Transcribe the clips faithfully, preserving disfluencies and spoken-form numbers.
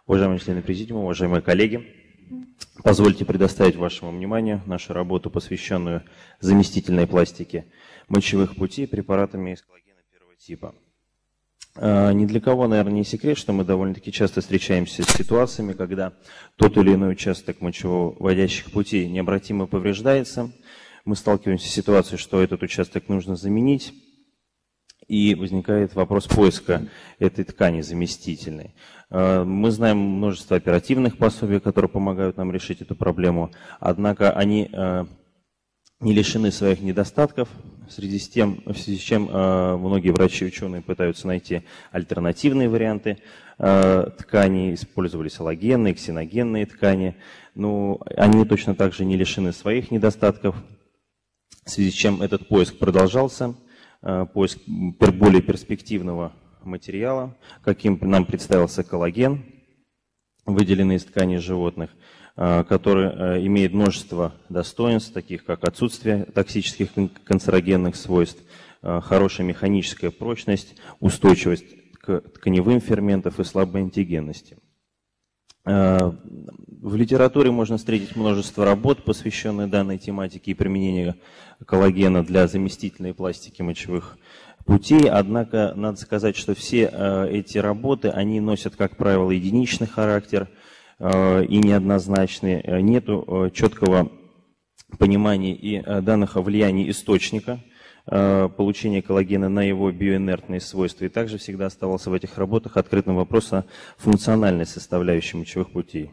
Уважаемые члены президиума, уважаемые коллеги, позвольте предоставить вашему вниманию нашу работу, посвященную заместительной пластике мочевых путей препаратами из коллагена первого типа. Ни для кого, наверное, не секрет, что мы довольно-таки часто встречаемся с ситуациями, когда тот или иной участок мочевыводящих путей необратимо повреждается. Мы сталкиваемся с ситуацией, что этот участок нужно заменить, и возникает вопрос поиска этой ткани заместительной. Мы знаем множество оперативных пособий, которые помогают нам решить эту проблему, однако они не лишены своих недостатков, в связи с тем, в связи с чем многие врачи и ученые пытаются найти альтернативные варианты тканей, использовались аллогенные, ксеногенные ткани, но они точно так же не лишены своих недостатков, в связи с чем этот поиск продолжался. Поиск более перспективного материала, каким нам представился коллаген, выделенный из тканей животных, который имеет множество достоинств, таких как отсутствие токсических канцерогенных свойств, хорошая механическая прочность, устойчивость к тканевым ферментам и слабой антигенности. В литературе можно встретить множество работ, посвященных данной тематике и применению коллагена для заместительной пластики мочевых путей. Однако надо сказать, что все эти работы, они носят, как правило, единичный характер и неоднозначный. Нету четкого понимания и данных о влиянии источника получения коллагена на его биоинертные свойства. И также всегда оставался в этих работах открытым вопрос о функциональной составляющей мочевых путей.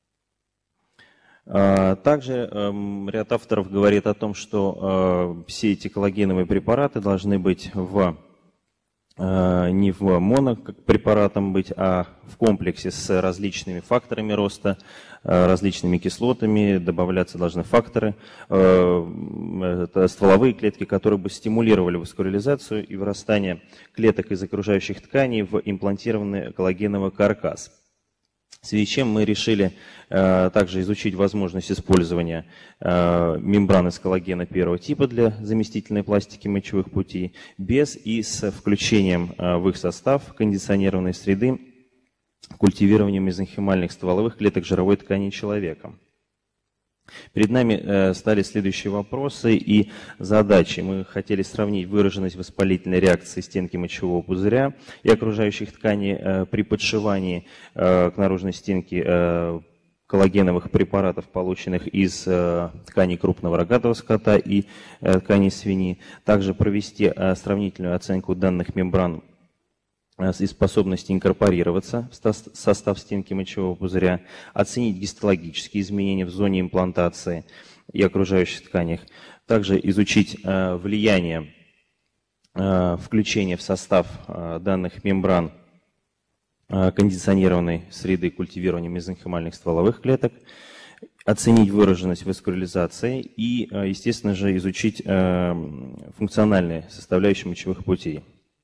Также ряд авторов говорит о том, что все эти коллагеновые препараты должны быть в, не в монопрепаратом быть, а в комплексе с различными факторами роста, различными кислотами. Добавляться должны факторы, это стволовые клетки, которые бы стимулировали васкуляризацию и вырастание клеток из окружающих тканей в имплантированный коллагеновый каркас. В связи с чем мы решили э, также изучить возможность использования э, мембран из коллагена первого типа для заместительной пластики мочевых путей, без и с включением э, в их состав кондиционированной среды культивирования мезонхимальных стволовых клеток жировой ткани человека. Перед нами э, стали следующие вопросы и задачи. Мы хотели сравнить выраженность воспалительной реакции стенки мочевого пузыря и окружающих тканей э, при подшивании э, к наружной стенке э, коллагеновых препаратов, полученных из э, тканей крупного рогатого скота и э, тканей свиньи. Также провести э, сравнительную оценку данных мембран и способности инкорпорироваться в состав стенки мочевого пузыря, оценить гистологические изменения в зоне имплантации и окружающих тканях, также изучить э, влияние э, включения в состав э, данных мембран э, кондиционированной среды культивирования мезонхимальных стволовых клеток, оценить выраженность васкуляризации и, э, естественно же, изучить э, функциональные составляющие мочевых путей.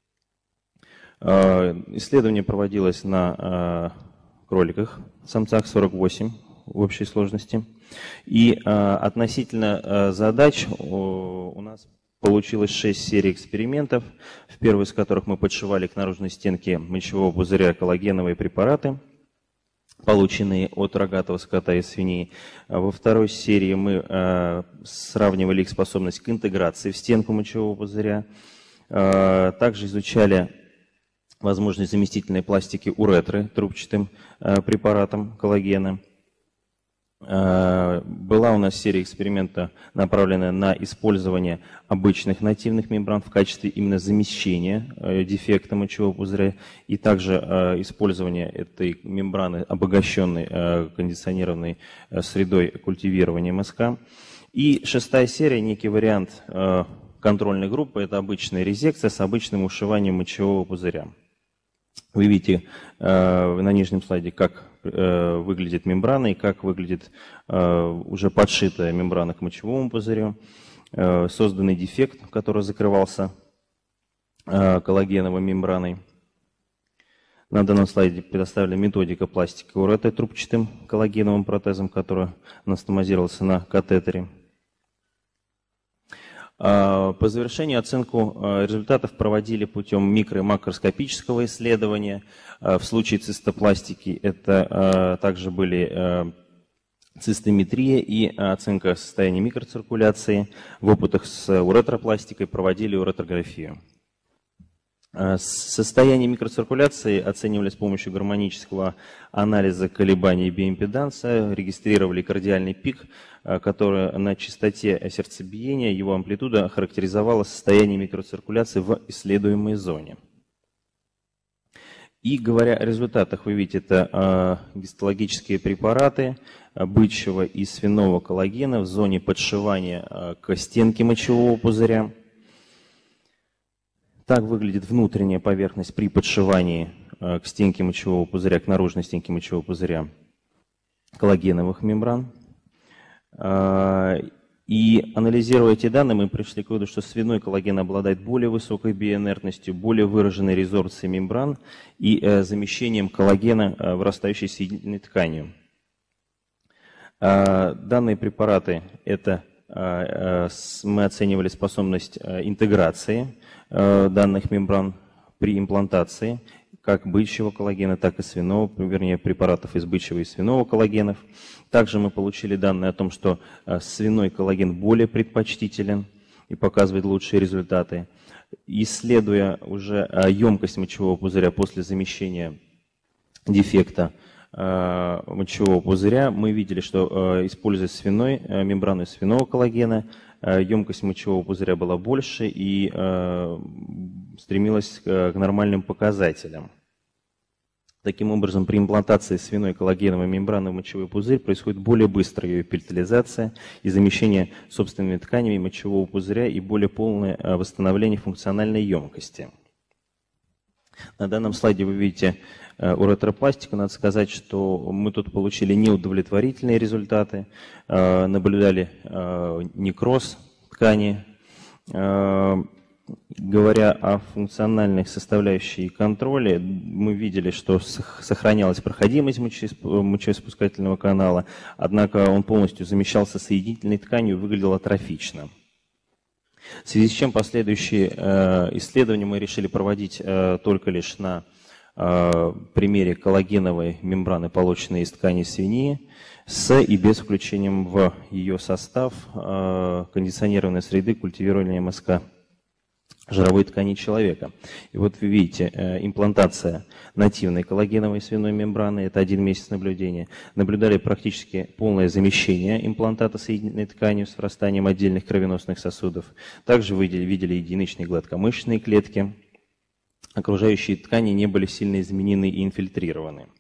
Исследование проводилось на кроликах, самцах сорок восемь в общей сложности. И относительно задач у нас получилось шесть серий экспериментов, в первой из которых мы подшивали к наружной стенке мочевого пузыря коллагеновые препараты, полученные от рогатого скота и свиней. Во второй серии мы сравнивали их способность к интеграции в стенку мочевого пузыря. Также изучали возможность заместительной пластики уретры трубчатым э, препаратом коллагена. Э, была у нас серия эксперимента, направленная на использование обычных нативных мембран в качестве именно замещения э, дефекта мочевого пузыря и также э, использование этой мембраны, обогащенной э, кондиционированной э, средой культивирования МСК. И шестая серия, некий вариант э, контрольной группы, это обычная резекция с обычным ушиванием мочевого пузыря. Вы видите э, на нижнем слайде, как э, выглядит мембрана и как выглядит э, уже подшитая мембрана к мочевому пузырю. Э, созданный дефект, который закрывался э, коллагеновой мембраной. На данном слайде предоставлена методика пластики уретры трубчатым коллагеновым протезом, который анастомозировался на катетере. По завершению оценку результатов проводили путем микро- и макроскопического исследования. В случае цистопластики это также были цистометрия и оценка состояния микроциркуляции. В опытах с уретропластикой проводили уретрографию. Состояние микроциркуляции оценивали с помощью гармонического анализа колебаний биоимпеданса, регистрировали кардиальный пик, который на частоте сердцебиения, его амплитуда характеризовала состояние микроциркуляции в исследуемой зоне. И говоря о результатах, вы видите, это гистологические препараты бычьего и свиного коллагена в зоне подшивания к стенке мочевого пузыря. Так выглядит внутренняя поверхность при подшивании к стенке мочевого пузыря, к наружной стенке мочевого пузыря коллагеновых мембран. И анализируя эти данные, мы пришли к выводу, что свиной коллаген обладает более высокой биоинертностью, более выраженной резорбцией мембран и замещением коллагена вырастающей соединительной тканью. Данные препараты – это мы оценивали способность интеграции данных мембран при имплантации как бычьего коллагена, так и свиного, вернее, препаратов из бычьего и свиного коллагенов. Также мы получили данные о том, что свиной коллаген более предпочтителен и показывает лучшие результаты. Исследуя уже емкость мочевого пузыря после замещения дефекта мочевого пузыря, мы видели, что, используя свиной, мембрану из свиного коллагена, емкость мочевого пузыря была больше и стремилась к нормальным показателям. Таким образом, при имплантации свиной коллагеновой мембраны в мочевой пузырь происходит более быстрая ее эпителизация и замещение собственными тканями мочевого пузыря и более полное восстановление функциональной емкости. На данном слайде вы видите уретропластику. Надо сказать, что мы тут получили неудовлетворительные результаты, наблюдали некроз ткани. Говоря о функциональных составляющих и контроле, мы видели, что сохранялась проходимость мочеиспускательного канала, однако он полностью замещался соединительной тканью и выглядел атрофично. В связи с чем последующие исследования мы решили проводить только лишь на примере коллагеновой мембраны, полученной из ткани свиньи, с и без включением в ее состав кондиционированной среды культивирования эм эс ка жировой ткани человека. И вот вы видите, имплантация нативной коллагеновой свиной мембраны, это один месяц наблюдения. Наблюдали практически полное замещение имплантата соединительной тканью с врастанием отдельных кровеносных сосудов. Также видели, видели единичные гладкомышечные клетки. Окружающие ткани не были сильно изменены и инфильтрированы.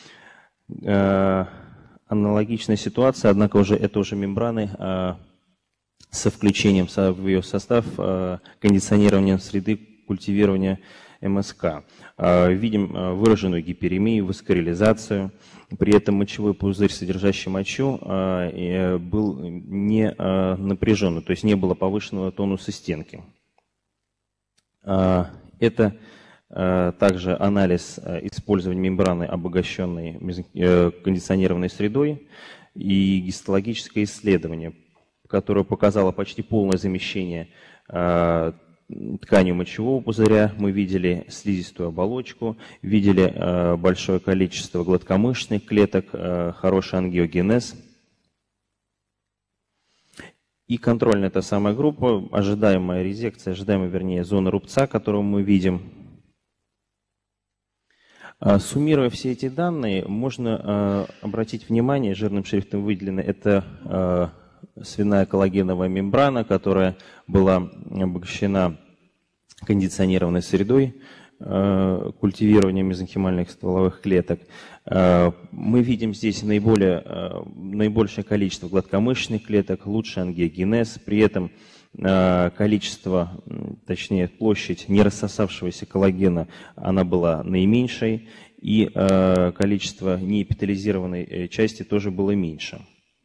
Аналогичная ситуация, однако уже это уже мембраны со включением в ее состав кондиционирования среды культивирования эм эс ка. Видим выраженную гиперемию, васкуляризацию. При этом мочевой пузырь, содержащий мочу, был не напряженный, то есть не было повышенного тонуса стенки. Это также анализ использования мембраны, обогащенной кондиционированной средой, и гистологическое исследование, которое показало почти полное замещение э, тканью мочевого пузыря. Мы видели слизистую оболочку, видели э, большое количество гладкомышечных клеток, э, хороший ангиогенез. И контрольная та самая группа, ожидаемая резекция, ожидаемая, вернее, зона рубца, которую мы видим. Суммируя все эти данные, можно э, обратить внимание, жирным шрифтом выделено, это э, свиная коллагеновая мембрана, которая была обогащена кондиционированной средой э, культивирования мезонхимальных стволовых клеток. Э, мы видим здесь наиболее, э, наибольшее количество гладкомышечных клеток, лучший ангиогенез, при этом э, количество, точнее площадь нерассосавшегося коллагена, она была наименьшей, и э, количество неэпителизированной части тоже было меньше.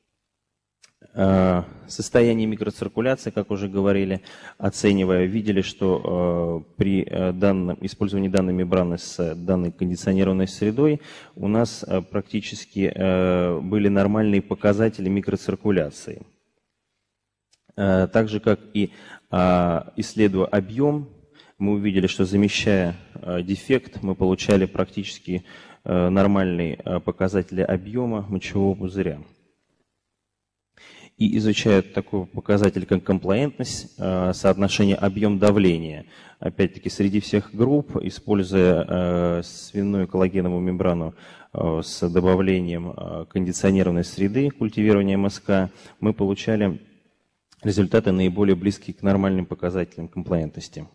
Состояние микроциркуляции, как уже говорили, оценивая, видели, что э, при данном, использовании данной мембраны с данной кондиционированной средой у нас э, практически э, были нормальные показатели микроциркуляции. Э, так же, как и Исследуя объем, мы увидели, что замещая дефект, мы получали практически нормальные показатели объема мочевого пузыря. И изучая такой показатель, как комплаентность, соотношение объем давления, опять-таки среди всех групп, используя свиную коллагеновую мембрану с добавлением кондиционированной среды культивирования эм эс ка, мы получали результаты наиболее близкие к нормальным показателям комплаентности.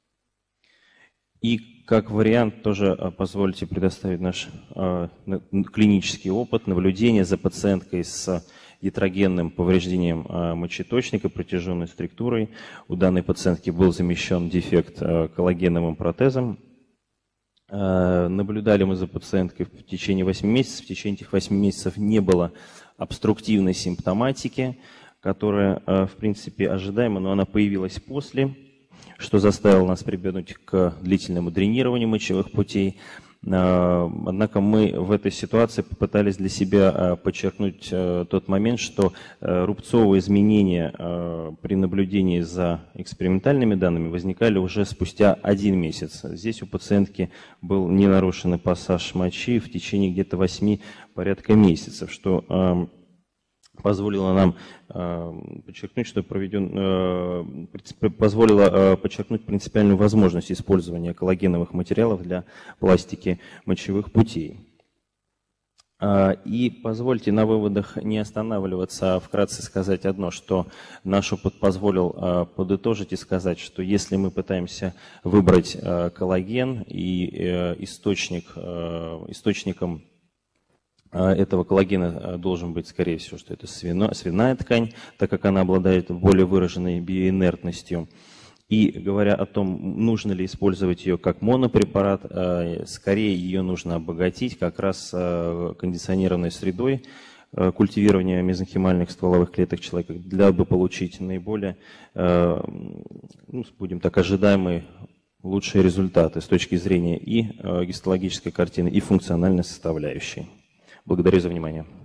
И как вариант тоже позвольте предоставить наш клинический опыт наблюдения за пациенткой с ятрогенным повреждением мочеточника, протяженной структурой. У данной пациентки был замещен дефект коллагеновым протезом. Наблюдали мы за пациенткой в течение восьми месяцев. В течение этих восьми месяцев не было обструктивной симптоматики, которая, в принципе, ожидаема, но она появилась после, что заставило нас прибегнуть к длительному дренированию мочевых путей. Однако мы в этой ситуации попытались для себя подчеркнуть тот момент, что рубцовые изменения при наблюдении за экспериментальными данными возникали уже спустя один месяц. Здесь у пациентки был не нарушенный пассаж мочи в течение где-то восьми порядка месяцев, что позволило нам э, подчеркнуть, что проведен, э, позволило э, подчеркнуть принципиальную возможность использования коллагеновых материалов для пластики мочевых путей. Э, и позвольте на выводах не останавливаться, а вкратце сказать одно, что наш опыт позволил э, подытожить и сказать, что если мы пытаемся выбрать э, коллаген и э, источник, э, источником этого коллагена должен быть, скорее всего, что это свино, свиная ткань, так как она обладает более выраженной биоинертностью. И говоря о том, нужно ли использовать ее как монопрепарат, скорее ее нужно обогатить как раз кондиционированной средой культивирования мезонхимальных стволовых клеток человека, для бы получить наиболее, ну, будем так, ожидаемые лучшие результаты с точки зрения и гистологической картины, и функциональной составляющей. Благодарю за внимание.